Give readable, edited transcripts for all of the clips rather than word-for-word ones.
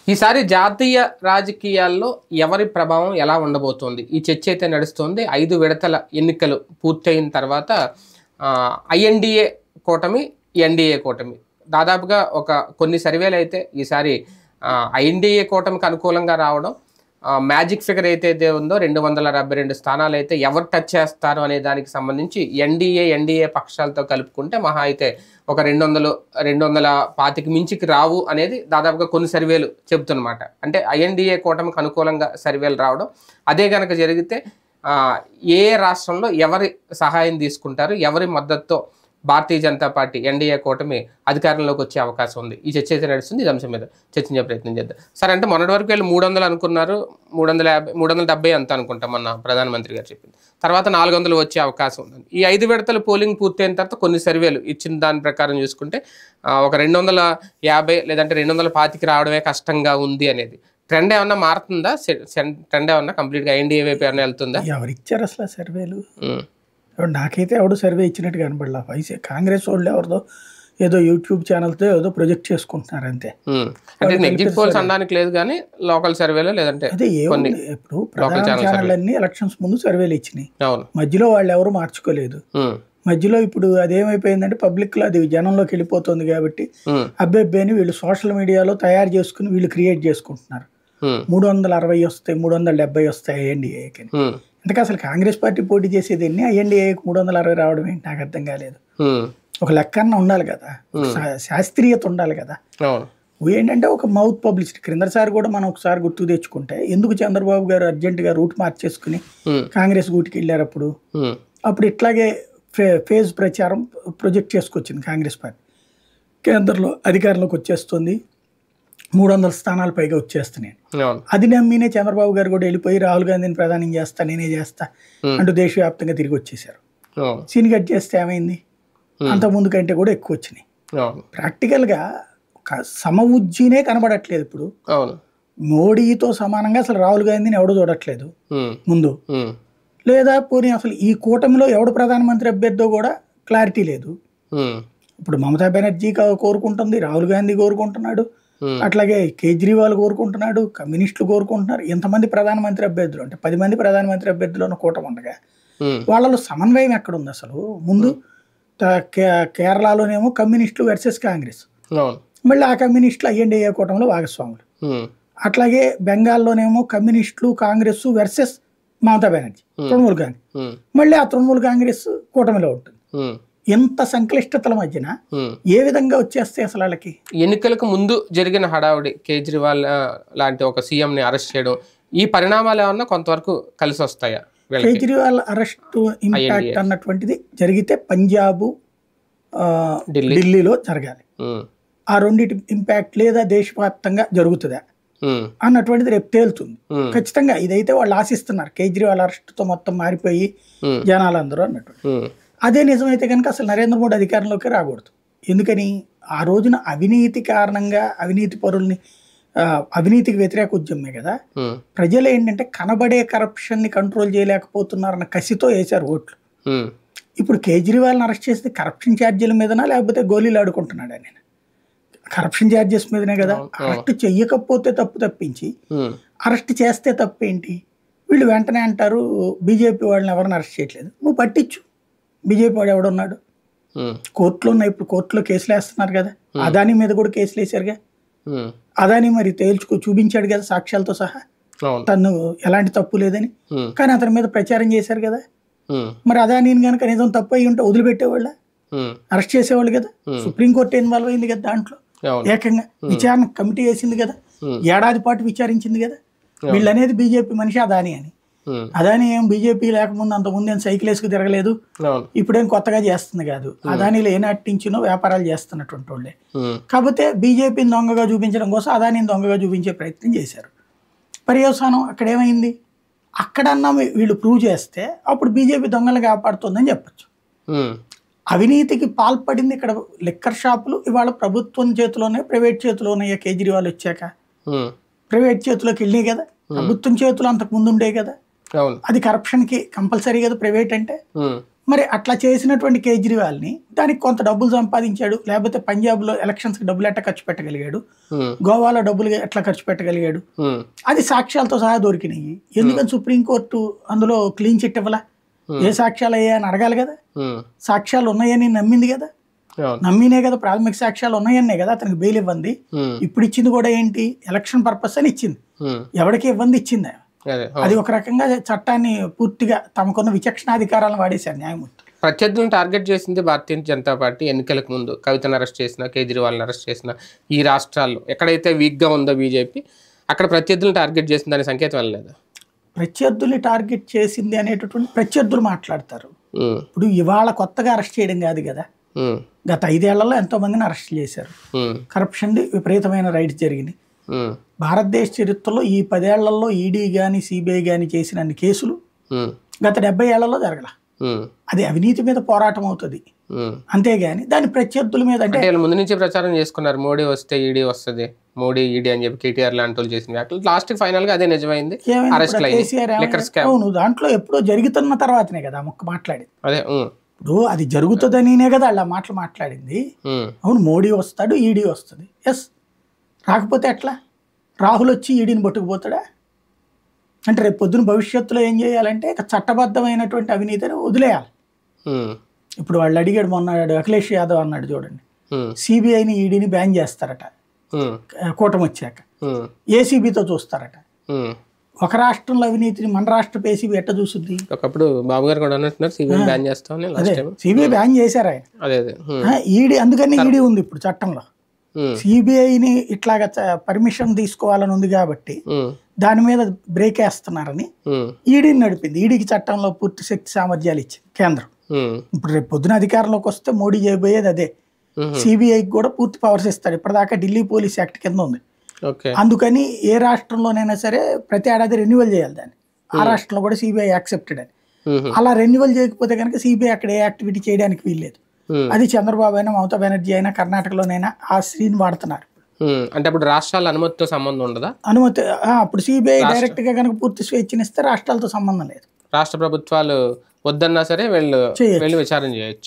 ఈసారి జాతీయ రాజకీయాల్లో ఎవరి ప్రభావం ఎలా ఉండబోతోంది? ఈ చర్చ అయితే నడుస్తోంది. 5 విడతల ఎన్నికలు పూర్తయిన తర్వాత ఐఎన్డీఏ కూటమి, ఎన్డీఏ కూటమి దాదాపుగా కొన్ని సర్వేలు అయితే ఈసారి ఐఎన్డీఏ కూటమికి అనుకూలంగా రావడం, మ్యాజిక్ ఫిగర్ అయితే ఉందో 272 స్థానాలు అయితే ఎవరు టచ్ చేస్తారు అనే దానికి సంబంధించి ఎన్డీఏ పక్షాలతో కలుపుకుంటే మహా అయితే ఒక 225కి మించికి రావు అనేది దాదాపుగా కొన్ని సర్వేలు చెబుతున్నమాట. అంటే ఐఎన్డీఏ కూటమికి అనుకూలంగా సర్వేలు రావడం, అదే కనుక జరిగితే ఏ రాష్ట్రంలో ఎవరి సహాయం తీసుకుంటారు, ఎవరి మద్దతుతో భారతీయ జనతా పార్టీ ఎన్డీఏ కూటమి అధికారంలోకి వచ్చే అవకాశం ఉంది. ఈ చర్చ అయితే నడుస్తుంది. ఈ అంశం మీద చర్చించే ప్రయత్నం చేద్దాం. సరే, అంటే మొన్నటి వరకు వీళ్ళు 300 అనుకున్నారు, 370 అంత అనుకుంటాం మొన్న ప్రధానమంత్రి గారు చెప్పింది. తర్వాత 400 వచ్చే అవకాశం ఉంది. ఈ 5 విడతల పోలింగ్ పూర్తయిన తర్వాత కొన్ని సర్వేలు ఇచ్చిన దాని ప్రకారం చూసుకుంటే ఒక 250 లేదంటే 225కి రావడమే కష్టంగా ఉంది అనేది. ట్రెండ్ ఏమన్నా మారుతుందా? ట్రెండ్ ఏమన్నా కంప్లీట్గా ఎన్డీఏ వైపు ఏమన్నా వెళ్తుందా? ఎవరిచ్చారు అసలు సర్వేలు? నాకైతే ఎవడు సర్వే ఇచ్చినట్టు కనపడలా. కాంగ్రెస్ వాళ్ళు ఎవరిదో ఏదో యూట్యూబ్ ఛానల్తో ఏదో ప్రొజెక్ట్ చేసుకుంటున్నారు అంతే. అంటే ఎగ్జిట్ పోల్స్ అనడానికి లేదు కానీ లోకల్ సర్వేలు లేదంటే అదే ఏముంది. ఇప్పుడు ప్రధాన ఛానల్ అన్ని ఎలక్షన్స్ ముందు సర్వేలు ఇచ్చినాయి, మధ్యలో వాళ్ళు ఎవరు మార్చుకోలేదు. మధ్యలో ఇప్పుడు అదేమైపోయిందంటే పబ్లిక్ లో అది జనంలోకి వెళ్ళిపోతుంది కాబట్టి అబ్బెబ్బేని వీళ్ళు సోషల్ మీడియాలో తయారు చేసుకుని వీళ్ళు క్రియేట్ చేసుకుంటున్నారు. 360 వస్తాయి, 370 వస్తాయి ఐఎన్డీఏకి. అందుకే అసలు కాంగ్రెస్ పార్టీ పోటీ చేసేది ఎన్ని, ఐఎన్డీఏకి 360 రావడం ఏంటి నాకు అర్థం కాలేదు. ఒక లెక్కన్న ఉండాలి కదా, శాస్త్రీయత ఉండాలి కదా. ఏంటంటే ఒక మౌత్ పబ్లిసిటీ. క్రిందసారి కూడా మనం ఒకసారి గుర్తు తెచ్చుకుంటే ఎందుకు చంద్రబాబు గారు అర్జెంటుగా రూట్ మార్చేసుకుని కాంగ్రెస్ గూటికి వెళ్ళారు. అప్పుడు ఇట్లాగే ఫేజ్ ప్రచారం ప్రొజెక్ట్ చేసుకొచ్చింది కాంగ్రెస్ పార్టీ. కేంద్రంలో అధికారంలోకి వచ్చేస్తుంది, 300 స్థానాలు పైగా వచ్చేస్తున్నాయి. అది నమ్మినే చంద్రబాబు గారు కూడా వెళ్ళిపోయి రాహుల్ గాంధీని ప్రధానం చేస్తా, నేనే చేస్తా అంటూ దేశవ్యాప్తంగా తిరిగి వచ్చేసారు. సీన్ కట్ చేస్తే ఏమైంది, అంత ముందు కంటే కూడా ఎక్కువ వచ్చినాయి. ప్రాక్టికల్గా సమవుజ్జీనే కనబడట్లేదు ఇప్పుడు. మోడీతో సమానంగా అసలు రాహుల్ గాంధీని ఎవడు చూడట్లేదు ముందు. లేదా పోనీ అసలు ఈ కూటమిలో ఎవడు ప్రధానమంత్రి అభ్యర్థో కూడా క్లారిటీ లేదు. ఇప్పుడు మమతా బెనర్జీ కోరుకుంటుంది, రాహుల్ గాంధీ కోరుకుంటున్నాడు, అట్లాగే కేజ్రీవాల్ కోరుకుంటున్నాడు, కమ్యూనిస్టులు కోరుకుంటున్నారు. ఎంతమంది ప్రధానమంత్రి అభ్యర్థులు అంటే 10 మంది ప్రధానమంత్రి అభ్యర్థులు ఉన్న కూటమి ఉండగా వాళ్ళలో సమన్వయం ఎక్కడుంది అసలు? ముందు కేరళలోనేమో కమ్యూనిస్టులు వర్సెస్ కాంగ్రెస్, మళ్ళీ ఆ కమ్యూనిస్టులు ఐఎన్డీఏ కూటమిలో భాగస్వాములు. అట్లాగే బెంగాల్లోనేమో కమ్యూనిస్టులు కాంగ్రెస్ వర్సెస్ మమతా బెనర్జీ, తృణమూల్ గాంధీ, మళ్ళీ ఆ తృణమూల్ కాంగ్రెస్ కూటమిలో ఉంటుంది. ఎంత సంక్లిష్టతల మధ్యన ఏ విధంగా వచ్చేస్తాయి అసలు వాళ్ళకి? ఎన్నికలకు ముందు జరిగిన హడావుడి, కేజ్రీవాల్ లాంటి ఒక సీఎం ని అరెస్ట్ చేయడం, ఈ పరిణామాలు ఏమన్నా కొంతవరకు కలిసి వస్తాయా? కేజ్రీవాల్ అరెస్ట్ ఇంపాక్ట్ అన్నటువంటిది జరిగితే పంజాబ్, ఢిల్లీలో జరగాలి. ఆ రెండింటి ఇంపాక్ట్ లేదా దేశవ్యాప్తంగా జరుగుతుందా అన్నటువంటిది రేపు తేలుతుంది ఖచ్చితంగా. ఇదైతే వాళ్ళు ఆశిస్తున్నారు, కేజ్రీవాల్ అరెస్ట్తో మొత్తం మారిపోయి జనాలందరూ అన్నట్టు. అదే నిజమైతే కనుక అసలు నరేంద్ర మోడీ అధికారంలోకి రాకూడదు. ఎందుకని? ఆ రోజున అవినీతి కారణంగా అవినీతి పరుల్ని, అవినీతికి వ్యతిరేక ఉద్యమే కదా. ప్రజలు ఏంటంటే కనబడే కరప్షన్ ని కంట్రోల్ చేయలేకపోతున్నారన్న కసితో వేశారు ఓట్లు. ఇప్పుడు కేజ్రీవాల్ని అరెస్ట్ చేస్తే కరప్షన్ ఛార్జీల మీదనా లేకపోతే గోళీలు ఆడుకుంటున్నాడు ఆయన? కరప్షన్ ఛార్జెస్ మీదనే కదా. అరెస్ట్ చెయ్యకపోతే తప్పు తప్పించి అరెస్ట్ చేస్తే తప్పేంటి? వీళ్ళు వెంటనే అంటారు బీజేపీ వాళ్ళని ఎవరిని అరెస్ట్ చేయట్లేదు. నువ్వు పట్టించు, బీజేపీ వాడు ఎవడున్నాడు? కోర్టులో ఉన్నాయి, ఇప్పుడు కోర్టులో కేసులు వేస్తున్నారు కదా. అదానీ మీద కూడా కేసులు వేసారుగా. అదానీ మరి చూపించాడు కదా సాక్ష్యాలతో సహా తను ఎలాంటి తప్పు లేదని. కానీ అతని మీద ప్రచారం చేశారు కదా. మరి అదానీని కనుక నిజం తప్పు అయ్యి ఉంటే వదిలిపెట్టేవాళ్ళ, అరెస్ట్ చేసేవాళ్ళు కదా. సుప్రీంకోర్టు ఇన్వాల్వ్ అయింది కదా దాంట్లో, ఏకంగా విచారణ కమిటీ వేసింది కదా, ఏడాది పాటు విచారించింది కదా. వీళ్ళనేది బీజేపీ మనిషి అదానీ అని. అదానీ ఏం బీజేపీ లేకముందు అంతకుముందు ఏం సైకిల్ వేసుకు తిరగలేదు, ఇప్పుడేం కొత్తగా చేస్తుంది కాదు. అదానీలో ఏనాటి నుంచినో వ్యాపారాలు చేస్తున్నటువంటి వాళ్ళే. కాకపోతే బీజేపీని దొంగగా చూపించడం కోసం అదానీని దొంగగా చూపించే ప్రయత్నం చేశారు. పర్యవసానం అక్కడ ఏమైంది? అక్కడన్నా వీళ్ళు ప్రూవ్ చేస్తే అప్పుడు బీజేపీ దొంగలు కాపాడుతుందని చెప్పచ్చు. అవినీతికి పాల్పడింది ఇక్కడ లిక్కర్ షాపులు ఇవాళ ప్రభుత్వం చేతిలోనే, ప్రైవేట్ చేతిలోనే. కేజ్రీవాల్ వచ్చాక ప్రైవేట్ చేతిలోకి వెళ్ళినాయి కదా, ప్రభుత్వం చేతులు అంతకు ముందు ఉండే కదా. అది కరప్షన్ కి కంపల్సరీ కదా ప్రైవేట్ అంటే. మరి అట్లా చేసినటువంటి కేజ్రీవాల్ని దానికి కొంత డబ్బులు సంపాదించాడు, లేకపోతే పంజాబ్లో ఎలక్షన్స్కి డబ్బులు ఎట్లా ఖర్చు పెట్టగలిగాడు, గోవాలో డబ్బులు ఎట్లా ఖర్చు పెట్టగలిగాడు, అది సాక్ష్యాలతో సహా దొరికినాయి. ఎందుకని సుప్రీంకోర్టు అందులో క్లీన్ చిట్ ఇవ్వలా? ఏ సాక్ష్యాలు అయ్యా అని అడగాలి కదా. సాక్ష్యాలు ఉన్నాయని నమ్మింది కదా, నమ్మినే కదా, ప్రాథమిక సాక్ష్యాలు ఉన్నాయనే కదా అతనికి బెయిల్ ఇవ్వండి. ఇప్పుడు ఇచ్చింది కూడా ఏంటి, ఎలక్షన్ పర్పస్ అని ఇచ్చింది. ఎవరికి ఇవ్వండి ఇచ్చింది. అది ఒక రకంగా చట్టాన్ని పూర్తిగా తమకున్న విచక్షణాధికారాలను వాడేశారు న్యాయమూర్తి. ప్రత్యర్థులను టార్గెట్ చేసింది భారతీయ జనతా పార్టీ. ఎన్నికలకు ముందు కవితను అరెస్ట్ చేసిన, కేజ్రీవాల్ని అరెస్ట్ చేసిన, ఈ రాష్ట్రాల్లో ఎక్కడైతే వీక్గా ఉందో బీజేపీ అక్కడ ప్రత్యర్థులను టార్గెట్ చేసింది అనే సంకేతం వెళ్ళలేదు. ప్రత్యర్థుల్ని టార్గెట్ చేసింది అనేటటువంటి ప్రత్యర్థులు మాట్లాడతారు. ఇప్పుడు ఇవాళ కొత్తగా అరెస్ట్ చేయడం కాదు కదా, గత 5 ఏళ్లలో ఎంతో మందిని అరెస్ట్ చేశారు. కరప్షన్ విపరీతమైన రైట్స్ జరిగినాయి. భారతదేశ చరిత్రలో ఈ 10 ఏళ్లలో ఈడీ గాని సిబిఐ గాని చేసిన అన్ని కేసులు గత 70 ఏళ్లలో జరగల. అది అవినీతి మీద పోరాటం అవుతుంది, అంతేగాని దాని ప్రత్యర్థుల మీద అంటే ముందు నుంచి ప్రచారం చేసుకున్నారు. మోడీ వస్తే ఈడీ వస్తుంది, మోడీ ఈడీ అని చెప్పి కేటీఆర్ లాంటి వాళ్ళు చేసిన వ్యాఖ్యలు లాస్ట్ ఫైనల్ గా అదే నిజమైంది. అవును, దాంట్లో ఎప్పుడో జరుగుతున్న తర్వాతనే కదా మొక్క మాట్లాడింది. అదే ఇప్పుడు అది జరుగుతుందనినే కదా అలా మాటలు మాట్లాడింది. అవును, మోడీ వస్తాడు, ఈడీ వస్తుంది, ఎస్. రాకపోతే ఎట్లా? రాహుల్ వచ్చి ఈడీని పట్టుకుపోతాడా? అంటే రేపు పొద్దున భవిష్యత్తులో ఏం చేయాలంటే చట్టబద్ధమైనటువంటి అవినీతిని వదిలేయాలి. ఇప్పుడు వాళ్ళు అడిగాడు మొన్న అఖిలేష్ యాదవ్ అన్నాడు చూడండి, సిబిఐని ఈడీని బ్యాన్ చేస్తారట కూటమి వచ్చాక, ఏసీబీతో చూస్తారట. ఒక రాష్ట్రంలో అవినీతిని మన రాష్ట్ర ఏసీబీ ఎట్ట చూస్తుంది? ఒకప్పుడు బాబు గారు కూడా అన్నట్టున్నారు సిబిఐ బ్యాన్ చేస్తామని. సిబిఐ బ్యాన్ చేశారు ఆయన. ఈడీ అందుకని ఈడీ ఉంది ఇప్పుడు చట్టంలో. సిబిఐని ఇట్లాగా పర్మిషన్ తీసుకోవాలని ఉంది కాబట్టి దాని మీద బ్రేక్ వేస్తున్నారని ఈడీని నడిపింది. ఈడీకి చట్టంలో పూర్తి శక్తి సామర్థ్యాలు ఇచ్చింది కేంద్రం. ఇప్పుడు రేపు పొద్దున అధికారంలోకి వస్తే మోడీ చేయబోయేది అదే. సిబిఐకి కూడా పూర్తి పవర్స్ ఇస్తాడు. ఇప్పటిదాకా ఢిల్లీ పోలీస్ యాక్ట్ కింద ఉంది. అందుకని ఏ రాష్ట్రంలోనైనా సరే ప్రతి ఏడాది రెన్యువల్ చేయాలి దాన్ని. ఆ రాష్ట్రంలో కూడా సిబిఐ యాక్సెప్టెడ్ అని. అలా రెన్యువల్ చేయకపోతే కనుక సిబిఐ అక్కడ ఏ యాక్టివిటీ చేయడానికి వీల్లేదు. అది చంద్రబాబు అయినా మమతా బెనర్జీ అయినా కర్ణాటకలోనైనా ఆ శ్రీని వాడుతున్నారు. అంటే అప్పుడు రాష్ట్రాల అనుమతితో సంబంధం ఉండదా? అనుమతి అప్పుడు సిబిఐ డైరెక్ట్ గా కనుక పూర్తి స్వేచ్ఛనిస్తే రాష్ట్రాలతో సంబంధం లేదు. రాష్ట్ర ప్రభుత్వాలు వద్దన్నా సరే వెళ్ళి విచారణ చేయొచ్చు.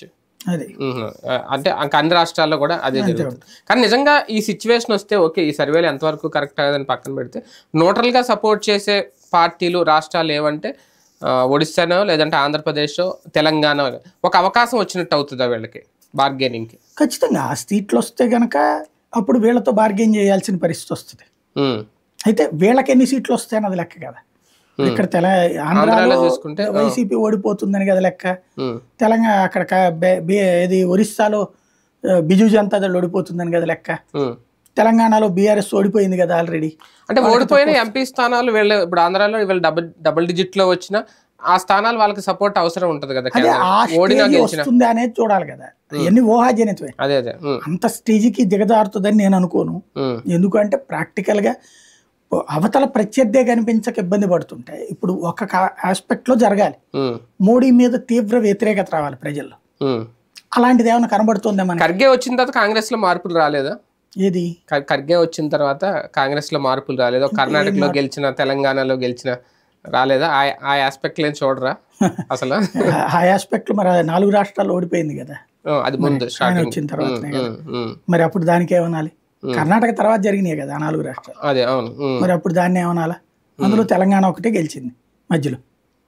అంటే అన్ని రాష్ట్రాల్లో కూడా అదే జరుగుతుంది. కానీ నిజంగా ఈ సిచ్యువేషన్ వస్తే ఓకే, ఈ సర్వేలు ఎంతవరకు కరెక్ట్ అయ్యేదని పక్కన పెడితే న్యూట్రల్ గా సపోర్ట్ చేసే పార్టీలు రాష్ట్రాలు ఏవంటే ఒడిశానో లేదంటే ఆంధ్రప్రదేశ్, తెలంగాణ ఒక అవకాశం వచ్చినట్టు అవుతుందా వీళ్ళకి బార్గెనింగ్ కి? ఖచ్చితంగా ఆ సీట్లు వస్తే గనక అప్పుడు వీళ్ళతో బార్గెన్ చేయాల్సిన పరిస్థితి వస్తుంది. అయితే వీళ్ళకి ఎన్ని సీట్లు వస్తాయని అది లెక్క కదా. ఇక్కడ ఆంధ్రాలో చూసుకుంటే వైసీపీ ఓడిపోతుందని కదా లెక్క. తెలంగాణ అక్కడ ఇది ఒరిస్సాలో బిజు జనతా దళ్ ఓడిపోతుందని కదా లెక్క. తెలంగాణలో బీఆర్ఎస్ ఓడిపోయింది కదా ఆల్రెడీ. అంటే ఓడిపోయిన ఎంపీ స్థానాలు వీళ్ళు ఇప్పుడు ఆంధ్రాలో వీళ్ళు డబుల్ డిజిట్ లో వచ్చిన ఆ స్థానాలు వాళ్ళకి సపోర్ట్ అవసరం ఉంటది కదా. వస్తుంది అనేది చూడాలి కదా. ఇవన్నీ ఊహాజనితమే. అంత స్టేజ్కి దిగజారుతుందని నేను అనుకోను. ఎందుకంటే ప్రాక్టికల్ గా అవతల ప్రత్యర్థే కనిపించక ఇబ్బంది పడుతుంటాయి. ఇప్పుడు ఒక ఆస్పెక్ట్ లో జరగాలి, మోడీ మీద తీవ్ర వ్యతిరేకత రావాలి ప్రజల్లో. అలాంటిది ఏమైనా కనబడుతుందా? మన ఖర్గే వచ్చిన తర్వాత కాంగ్రెస్ లో మార్పులు రాలేదా? ఏది ఖర్గే వచ్చిన తర్వాత కాంగ్రెస్ లో మార్పులు రాలేదా? కర్ణాటకలో గెలిచిన, తెలంగాణలో గెలిచిన రాలేదా? ఆ ఆస్పెక్ట్ లేని చూడరా అసలు? ఆ ఆస్పెక్ట్ మరి 4 రాష్ట్రాల్లో ఓడిపోయింది కదా, అది ముందు వచ్చిన తర్వాత. మరి అప్పుడు దానికి ఏమనాలి? కర్ణాటక తర్వాత జరిగినాయి కదా 4 రాష్ట్రాలు. అదే అవును. మరి అప్పుడు దాన్ని ఏమనాలా? అందులో తెలంగాణ ఒకటే గెలిచింది మధ్యలో.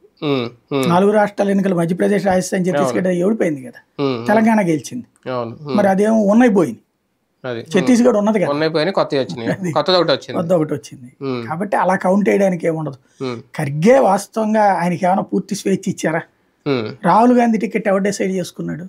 4 రాష్ట్రాల ఎన్నికలు మధ్యప్రదేశ్, రాజస్థాన్, ఛత్తీస్గఢ్ ఓడిపోయింది కదా, తెలంగాణ గెలిచింది. మరి అదేమో ఉన్నైపోయింది. ఛత్తీస్గఢ్ ఉన్నది కదా, కొత్త ఒకటి వచ్చింది. కాబట్టి అలా కౌంట్ చేయడానికి ఏముండదు. ఖర్గే వాస్తవంగా ఆయనకి ఏమైనా పూర్తి స్వేచ్ఛ ఇచ్చారా? రాహుల్ గాంధీ టికెట్ ఎవరు డిసైడ్ చేసుకున్నాడు?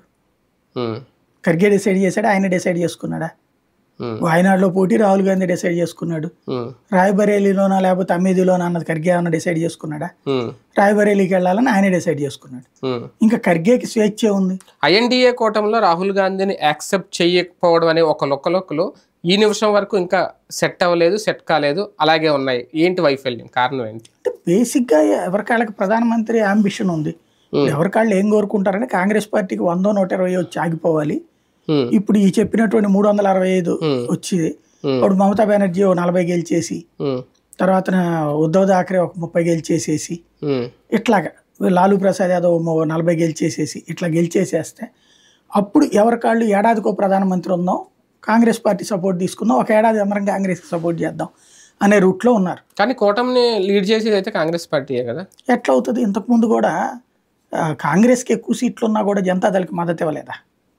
ఖర్గే డిసైడ్ చేశాడు, ఆయన డిసైడ్ చేసుకున్నాడా? వాయనాడులో పోటీ రాహుల్ గాంధీ డిసైడ్ చేసుకున్నాడు. రాయ్బరేలీలోనా లేకపోతే అమేథీలోనా అన్నది ఖర్గే ఏమన్నా డిసైడ్ చేసుకున్నాడా? రాయ్బరేలీకి వెళ్ళాలని ఆయన డిసైడ్ చేసుకున్నాడు. ఇంకా ఖర్గేకి స్వేచ్ఛ ఉంది. ఐఎన్డీఏ కూటమిలో రాహుల్ గాంధీని యాక్సెప్ట్ చేయకపోవడం అనే ఒక లొక్కలో ఈ నిమిషం వరకు ఇంకా సెట్ అవ్వలేదు, సెట్ కాలేదు, అలాగే ఉన్నాయి. ఏంటి వైఫల్యం? కారణం ఏంటి? అంటే బేసిక్ గా ఎవరికాళ్ళకి ప్రధానమంత్రి అంబిషన్ ఉంది. ఎవరికాళ్ళు ఏం కోరుకుంటారని కాంగ్రెస్ పార్టీకి 100-120 వచ్చి ఆగిపోవాలి. ఇప్పుడు ఈ చెప్పినటువంటి 365 వచ్చి ఇప్పుడు మమతా బెనర్జీ 40 గెలిచేసి, తర్వాత ఉద్ధవ్ థాకరే 30 గెలిచేసేసి, ఇట్లాగా లాలూ ప్రసాద్ యాదవ్ 40 గెలిచేసేసి ఇట్లా గెలిచేసేస్తే అప్పుడు ఎవరికాళ్ళు ఏడాదికో ప్రధానమంత్రి ఉందాం, కాంగ్రెస్ పార్టీ సపోర్ట్ తీసుకుందాం, ఒక ఏడాది అందరం కాంగ్రెస్కి సపోర్ట్ చేద్దాం అనే రూట్లో ఉన్నారు. కానీ కూటమిని లీడ్ చేసేది అయితే కాంగ్రెస్ పార్టీయే కదా. ఎట్లా అవుతుంది? ఇంతకుముందు కూడా కాంగ్రెస్కి ఎక్కువ సీట్లు ఉన్నా కూడా జనతాదళకి మద్దతు ఇవ్వలేదా?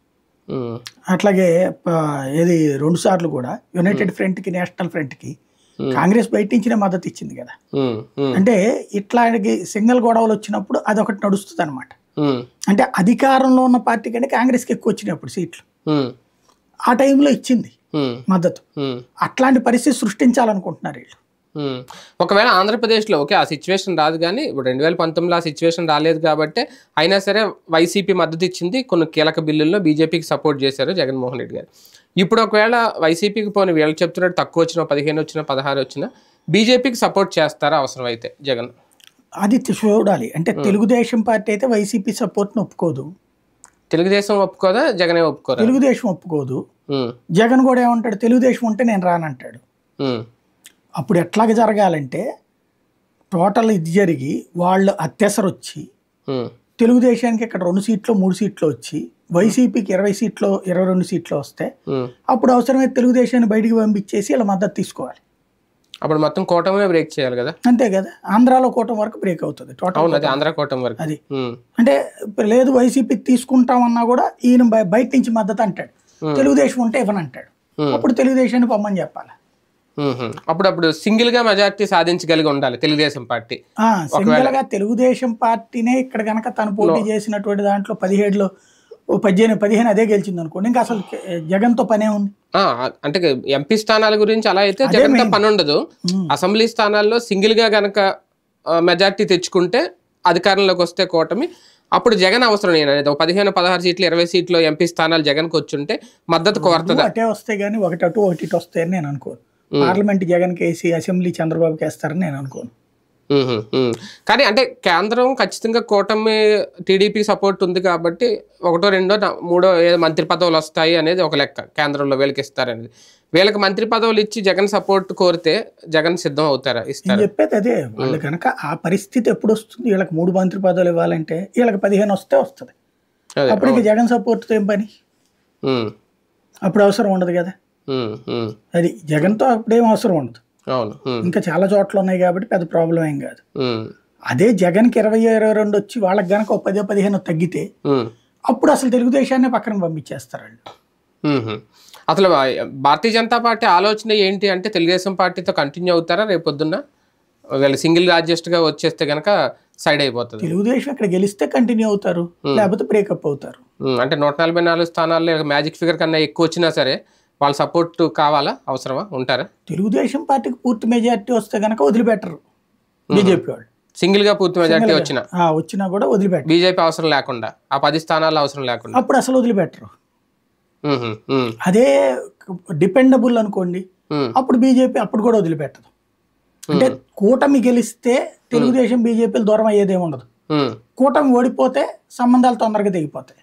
అట్లాగే ఏది 2 సార్లు కూడా యునైటెడ్ ఫ్రంట్కి, నేషనల్ ఫ్రంట్కి కాంగ్రెస్ బయట నుంచినే మద్దతు ఇచ్చింది కదా. అంటే ఇట్లాంటి సింగిల్ గొడవలు వచ్చినప్పుడు అదొకటి నడుస్తుంది అనమాట. అంటే అధికారంలో ఉన్న పార్టీ కంటే కాంగ్రెస్కి ఎక్కువ వచ్చినప్పుడు సీట్లు ఆ టైంలో ఇచ్చింది మద్దతు. అట్లాంటి పరిస్థితి సృష్టించాలనుకుంటున్నారు వీళ్ళు. ఒకవేళ ఆంధ్రప్రదేశ్లో ఓకే ఆ సిచ్యువేషన్ రాదు, కానీ ఇప్పుడు 2019లో ఆ సిచ్యువేషన్ రాలేదు కాబట్టి అయినా సరే వైసీపీ మద్దతు ఇచ్చింది, కొన్ని కీలక బిల్లుల్లో బీజేపీకి సపోర్ట్ చేశారు జగన్మోహన్ రెడ్డి గారు. ఇప్పుడు ఒకవేళ వైసీపీకి పోనీ వీళ్ళు చెప్తున్నట్టు తక్కువ వచ్చినా, 15 వచ్చినా, 16 వచ్చినా బీజేపీకి సపోర్ట్ చేస్తారా అవసరం అయితే జగన్? అది చూడాలి. అంటే తెలుగుదేశం పార్టీ అయితే వైసీపీ సపోర్ట్ని ఒప్పుకోదు. తెలుగుదేశం ఒప్పుకోదా, జగనే ఒప్పుకోరా? తెలుగుదేశం ఒప్పుకోదు. జగన్ కూడా ఏమంటాడు, తెలుగుదేశం ఉంటే నేను రానంటాడు. అప్పుడు ఎట్లాగ జరగాలంటే టోటల్ ఇది జరిగి వాళ్ళు అత్యసరు వచ్చి తెలుగుదేశానికి ఇక్కడ 2 సీట్లు 3 సీట్లు వచ్చి వైసీపీకి 20 సీట్లు 22 సీట్లు వస్తే అప్పుడు అవసరమైతే తెలుగుదేశాన్ని బయటికి పంపించేసి ఇలా మద్దతు తీసుకోవాలి. అప్పుడు మొత్తం కూటమి బ్రేక్ చేయాలి కదా. అంతే కదా. ఆంధ్రాలో కూటమి వరకు బ్రేక్ అవుతుంది టోటల్. ఆంధ్ర కూటమి వరకు అది అంటే లేదు వైసీపీ తీసుకుంటామన్నా కూడా ఈయన బయట నుంచి మద్దతు అంటాడు, తెలుగుదేశం ఉంటే ఇవ్వనంటాడు. అప్పుడు తెలుగుదేశాన్ని పొమ్మని చెప్పాలి. అప్పుడు సింగిల్ గా మెజారిటీ సాధించగలిగి ఉండాలి తెలుగుదేశం పార్టీ. సింగిల్ గా తెలుగుదేశం పార్టీనే ఇక్కడ కనుక తను పోటీ చేసినటువంటి దాంట్లో 17లో 15 అదే గెలిచింది అనుకోండి, ఇంకా అసలు జగన్ తో పనే ఉంది. అంటే ఎంపీ స్థానాల గురించి అలా అయితే జగన్ తో పని ఉండదు. అసెంబ్లీ స్థానాల్లో సింగిల్ గా గనక మెజారిటీ తెచ్చుకుంటే అధికారంలోకి వస్తే కూటమి, అప్పుడు జగన్ అవసరం లేదు. 15, 16 సీట్లు 20 సీట్లు ఎంపీ స్థానాలు జగన్ కు వచ్చుంటే మద్దతు కోరుతుంది. అటే వస్తే గానీ ఒకటి అటు ఒకటి ఇటు వస్తాయని నేను అనుకోను. పార్లమెంట్ జగన్ కేసి, అసెంబ్లీ చంద్రబాబుకి వేస్తారని నేను అనుకోను. కానీ అంటే కేంద్రం ఖచ్చితంగా కూటమి టీడీపీ సపోర్ట్ ఉంది కాబట్టి 1, 2, 3 మంత్రి పదవులు వస్తాయి అనేది ఒక లెక్క. కేంద్రంలో వీళ్ళకి ఇస్తారనేది, వీళ్ళకి మంత్రి పదవులు ఇచ్చి జగన్ సపోర్ట్ కోరితే జగన్ సిద్ధం అవుతారా? ఇస్తారు. చెప్పేది అదే. వాళ్ళు కనుక ఆ పరిస్థితి ఎప్పుడు వస్తుంది, వీళ్ళకి 3 మంత్రి పదవులు ఇవ్వాలంటే వీళ్ళకి 15 వస్తే వస్తుంది. అప్పటికి జగన్ సపోర్ట్ ఏం పని? అప్పుడు అవసరం ఉండదు కదా. అది జగన్తో అప్పుడేం అవసరం ఉండదు. ఇంకా చాలా చోట్ల ఉన్నాయి కాబట్టి పెద్ద ప్రాబ్లం ఏం కాదు. అదే జగన్కి 20, 22 వచ్చి వాళ్ళకి గనక 10, 15 తగ్గితే అప్పుడు అసలు తెలుగుదేశాన్ని పక్కన పంపించేస్తారు వాళ్ళు. అసలు భారతీయ జనతా పార్టీ ఆలోచన ఏంటి అంటే తెలుగుదేశం పార్టీతో కంటిన్యూ అవుతారా రేపొద్దున్న? వీళ్ళు సింగిల్ గా అడ్జస్ట్ గా వచ్చేస్తే గనక సైడ్ అయిపోతుంది. తెలుగుదేశం ఇక్కడ గెలిస్తే కంటిన్యూ అవుతారు, లేకపోతే బ్రేకప్ అవుతారు. అంటే 144 స్థానాల్లో మ్యాజిక్ ఫిగర్ కన్నా ఎక్కువ వచ్చినా సరే వాళ్ళ సపోర్ట్ కావాలా, అవసరమా, ఉంటారా? తెలుగుదేశం పార్టీకి పూర్తి మెజారిటీ వస్తే కనుక వదిలిపెట్టరు బీజేపీ వాళ్ళు. సింగిల్ గా పూర్తి మెజారిటీ వచ్చినా కూడా వదిలిపెట్టరు. బీజేపీ అవసరం లేకుండా, ఆ 10 స్థానాల్లో అవసరం లేకుండా అప్పుడు అసలు వదిలిపెట్టరు. అదే డిపెండబుల్ అనుకోండి, అప్పుడు బీజేపీ అప్పుడు కూడా వదిలిపెట్టదు. అంటే కూటమి గెలిస్తే తెలుగుదేశం బీజేపీలు దూరం అయ్యేదేమి ఉండదు. కూటమి ఓడిపోతే సంబంధాలు తొందరగా తెగిపోతాయి.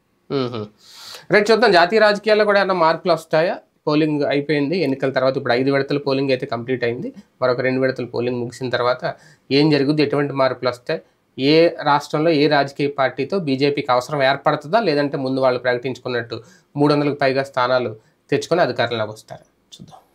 రేపు చూద్దాం జాతీయ రాజకీయాల్లో కూడా ఏమైనా మార్పులు వస్తాయా? పోలింగ్ అయిపోయింది ఎన్నికల తర్వాత, ఇప్పుడు 5 విడతల పోలింగ్ అయితే కంప్లీట్ అయింది. మరొక 2 విడతల పోలింగ్ ముగిసిన తర్వాత ఏం జరుగుద్ది, ఎటువంటి మార్పులు వస్తాయి, ఏ రాష్ట్రంలో ఏ రాజకీయ పార్టీతో బీజేపీకి అవసరం ఏర్పడుతుందా, లేదంటే ముందు వాళ్ళు ప్రకటించుకున్నట్టు 300కు పైగా స్థానాలు తెచ్చుకొని అధికారంలోకి వస్తారా? చూద్దాం.